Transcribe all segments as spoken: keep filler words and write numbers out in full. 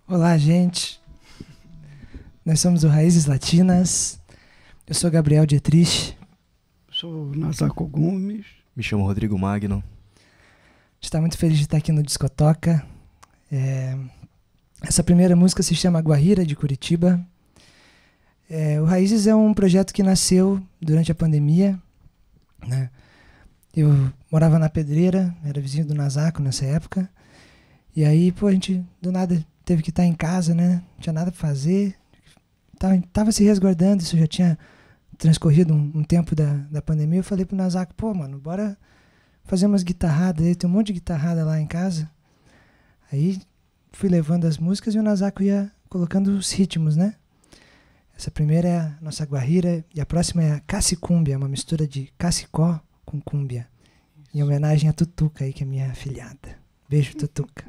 Olá, gente. Nós somos o Raízes Latinas. Eu sou Gabriel Dietrich. Sou Nazaco Gomes. Me chamo Rodrigo Magno. A gente está muito feliz de estar aqui no Discotoca. É... Essa primeira música se chama Guajira, de Curitiba. É... O Raízes é um projeto que nasceu durante a pandemia, né? Eu morava na Pedreira, era vizinho do Nazaco nessa época. E aí, pô, a gente do nada teve que estar em casa, né? Não tinha nada pra fazer. Tava, tava se resguardando, isso já tinha transcorrido um, um tempo da, da pandemia. Eu falei pro Nazaco, pô, mano, bora fazer umas guitarradas aí. Tem um monte de guitarrada lá em casa. Aí fui levando as músicas e o Nazaco ia colocando os ritmos, né? Essa primeira é a nossa guajira e a próxima é a cacicúmbia, uma mistura de cacicó com cúmbia. Em homenagem a Tutuca aí, que é minha afilhada. Beijo, Tutuca.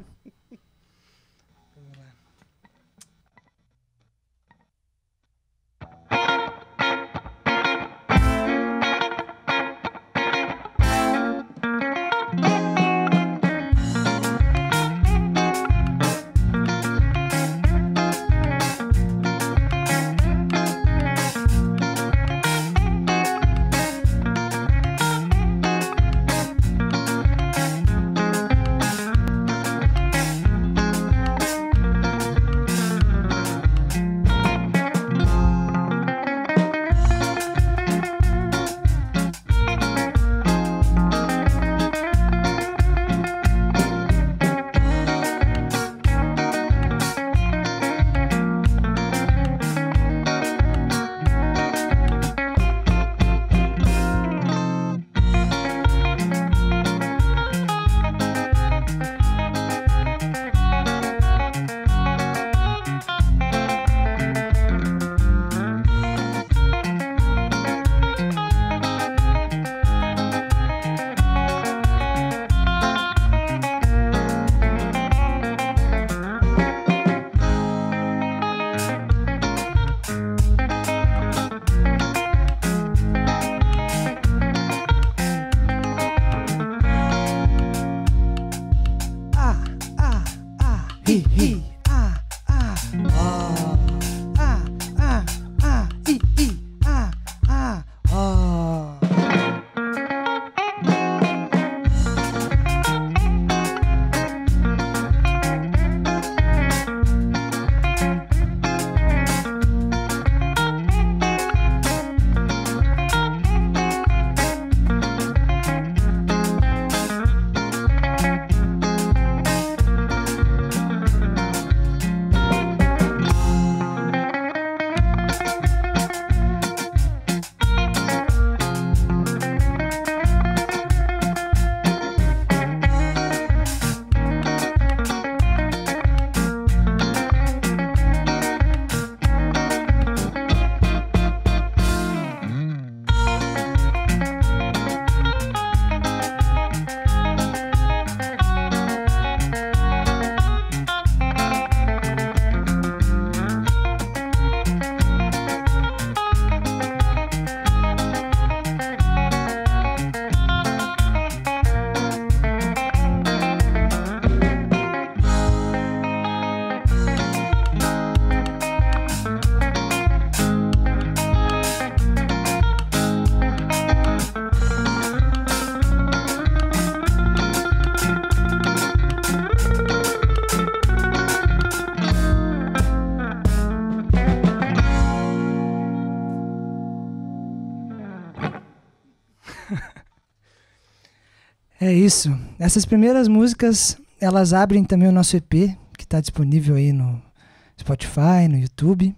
É isso. Essas primeiras músicas, elas abrem também o nosso E P, que está disponível aí no Spotify, no YouTube.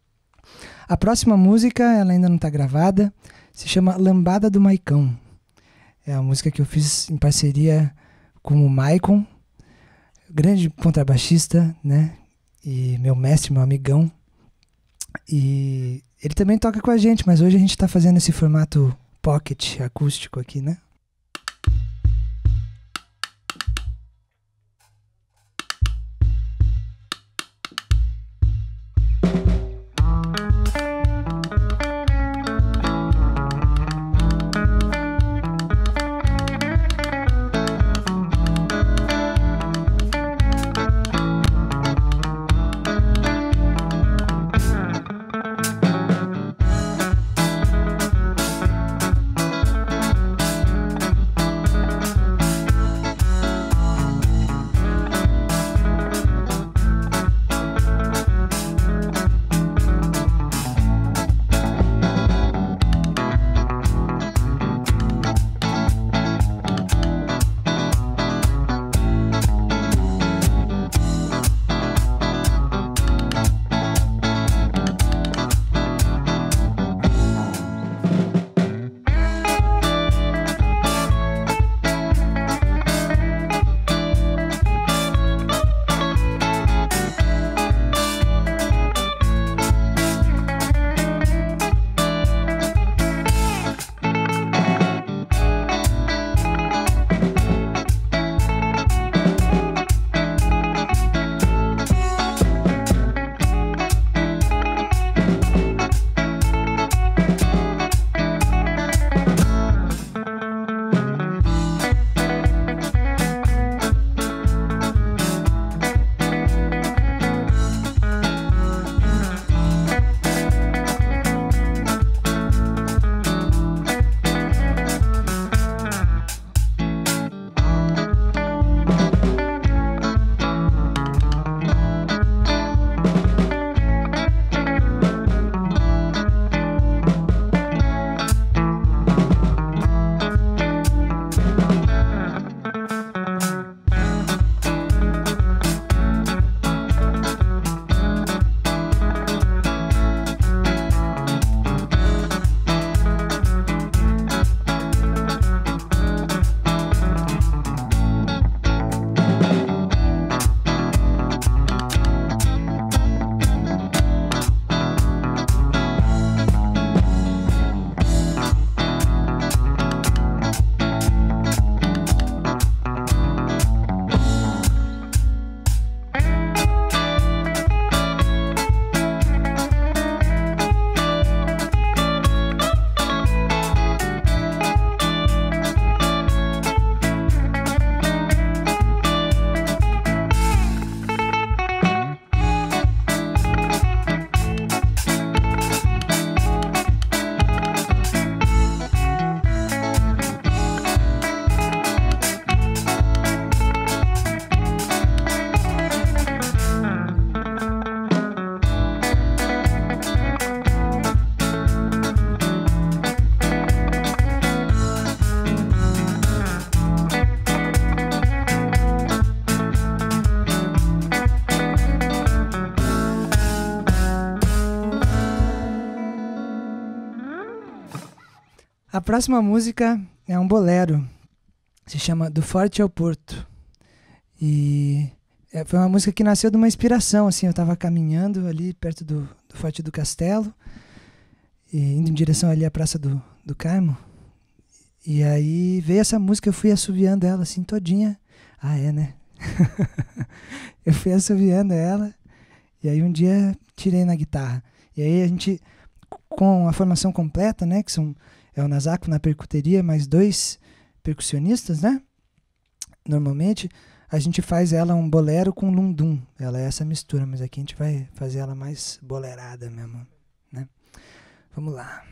A próxima música, ela ainda não está gravada, se chama Lambada do Maicão. É a música que eu fiz em parceria com o Maicon, grande contrabaixista, né? E meu mestre, meu amigão. E ele também toca com a gente, mas hoje a gente está fazendo esse formato pocket acústico aqui, né? A próxima música é um bolero, se chama Do Forte ao Porto. E é, foi uma música que nasceu de uma inspiração, assim, eu estava caminhando ali perto do, do Forte do Castelo, e indo em direção ali à Praça do, do Carmo, e aí veio essa música, eu fui assoviando ela assim todinha. Ah, é, né? Eu fui assoviando ela, e aí um dia tirei na guitarra. E aí a gente, com a formação completa, né, que são, é o Nasaco na percuteria, mais dois percussionistas, né? Normalmente a gente faz ela um bolero com lundum. Ela é essa mistura, mas aqui a gente vai fazer ela mais bolerada mesmo, né? Vamos lá.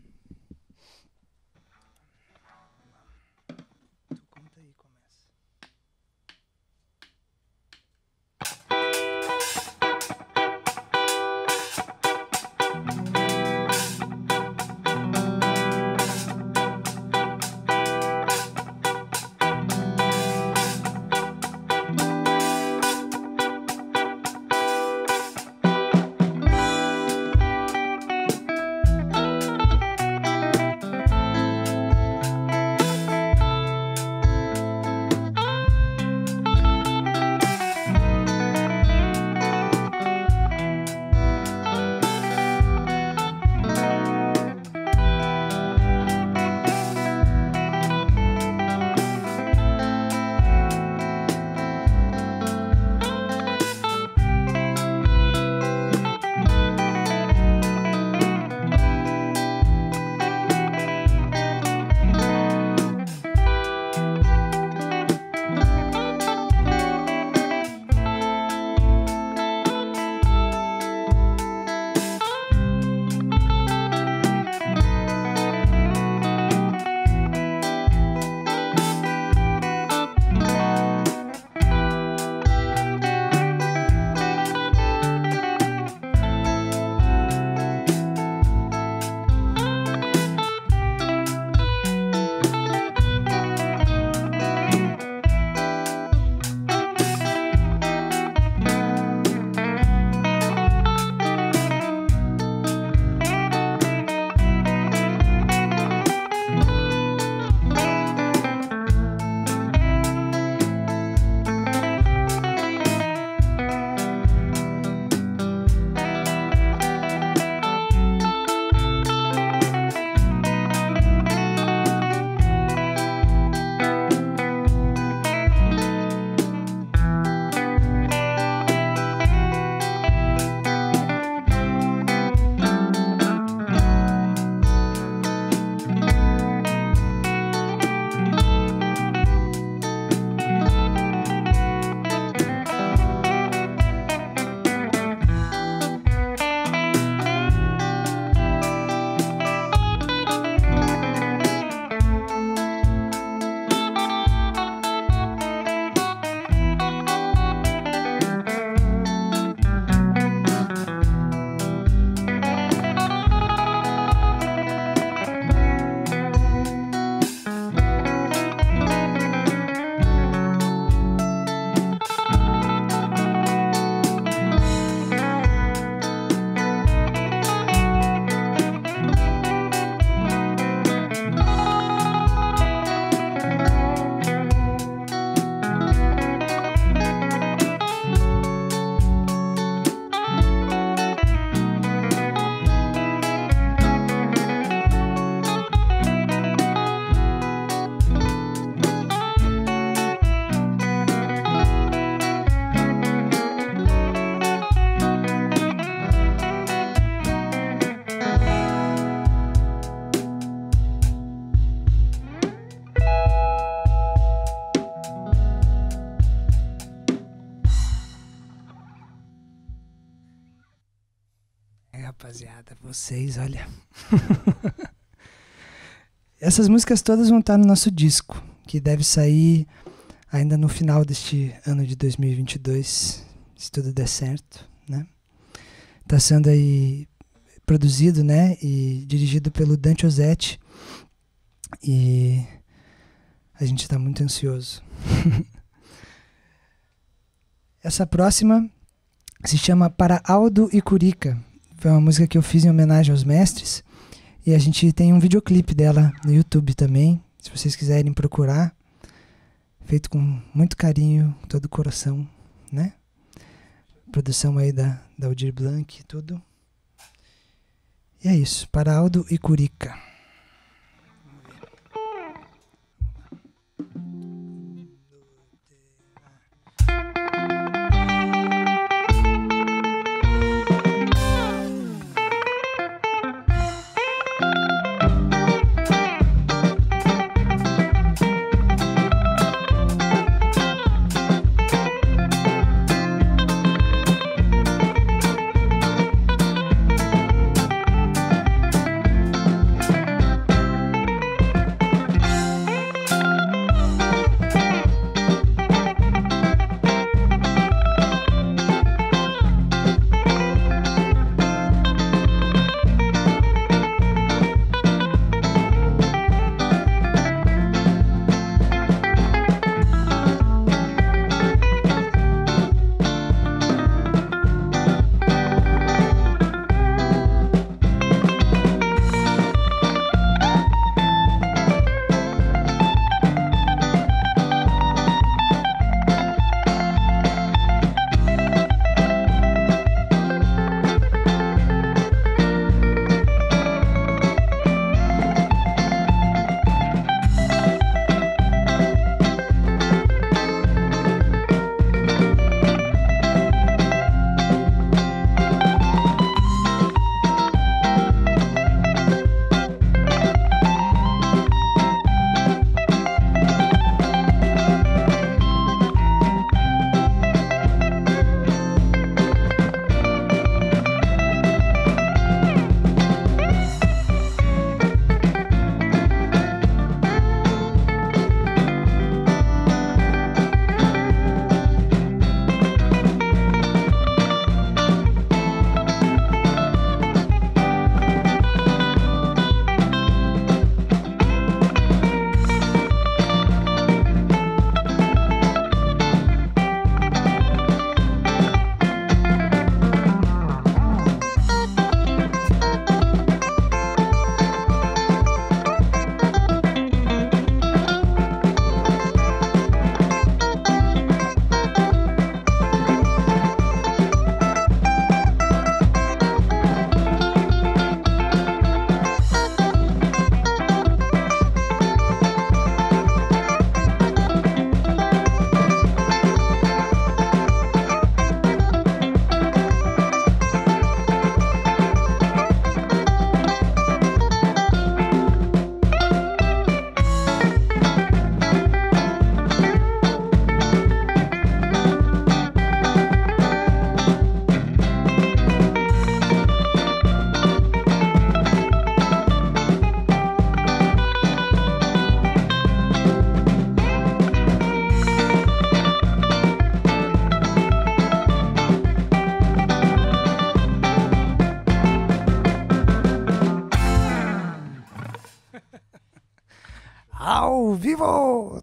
Rapaziada, vocês, olha. Essas músicas todas vão estar no nosso disco, que deve sair ainda no final deste ano de dois mil e vinte e dois, se tudo der certo, né? Tá sendo aí produzido, né, e dirigido pelo Dante Ozzetti, e a gente está muito ansioso. Essa próxima se chama Para Aldo e Curica. Foi uma música que eu fiz em homenagem aos mestres. E a gente tem um videoclipe dela no YouTube também, se vocês quiserem procurar. Feito com muito carinho, todo o coração, né? Produção aí da, da Aldir Blanc e tudo. E é isso, para Aldo e Curica. Ao vivo!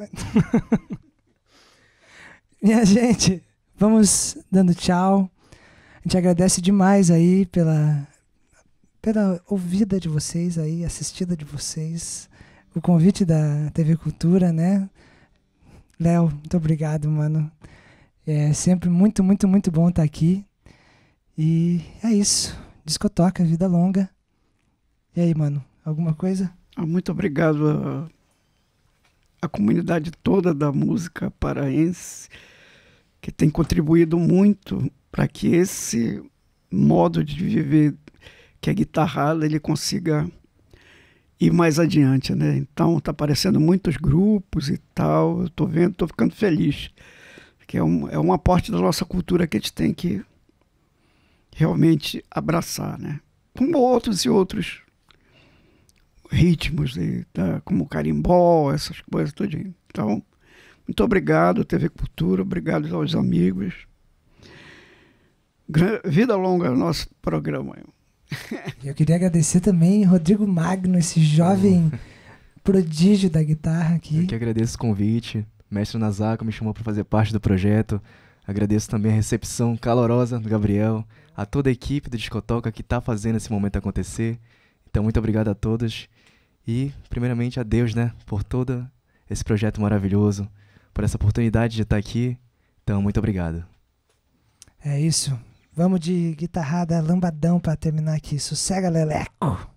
Minha gente, vamos dando tchau. A gente agradece demais aí pela, pela ouvida de vocês aí, assistida de vocês. O convite da T V Cultura, né? Léo, muito obrigado, mano. É sempre muito, muito, muito bom estar aqui. E é isso. Discotoca, vida longa. E aí, mano, alguma coisa? Muito obrigado a, a comunidade toda da música paraense, que tem contribuído muito para que esse modo de viver, que é guitarrada, ele consiga ir mais adiante, né? Então tá aparecendo muitos grupos e tal, eu tô vendo, tô ficando feliz, que é um, é um aporte da nossa cultura que a gente tem que realmente abraçar, né? Como outros e outros ritmos, e, tá, como carimbó, essas coisas tudinho. Então, muito obrigado, T V Cultura, obrigado aos amigos. Vida longa ao nosso programa. Eu queria agradecer também Rodrigo Magno, esse jovem prodígio da guitarra aqui. Eu que agradeço o convite. Mestre Nazako me chamou para fazer parte do projeto. Agradeço também a recepção calorosa do Gabriel, a toda a equipe do Discotoca que está fazendo esse momento acontecer. Então, muito obrigado a todos. E, primeiramente, a Deus, né? Por todo esse projeto maravilhoso, por essa oportunidade de estar aqui. Então, muito obrigado. É isso. Vamos de guitarrada lambadão para terminar aqui. Sossega, Leleco!